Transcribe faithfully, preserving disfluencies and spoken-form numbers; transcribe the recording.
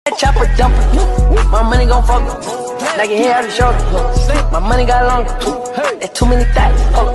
Chopper jumping, my money gon' fuck up. Like your hair out the shoulder. My money got longer. There's too many thoughts.